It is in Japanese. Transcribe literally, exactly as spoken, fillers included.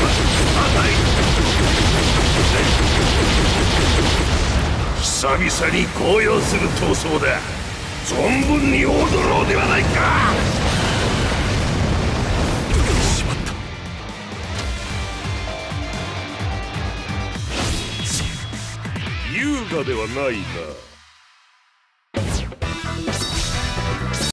久々に高揚する闘争だ。存分に踊ろうではないか。しまった。優雅ではないな。